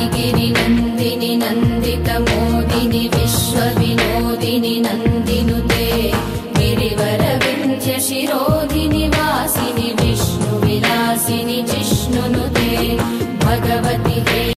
गिरि नन्दिनि नन्दित मोदिनि विश्व विनोदिनि नन्दिनुते गिरिवर विन्ध्य शिरोधिनि वासिनि विष्णु विलासिनि जिष्णुनुते।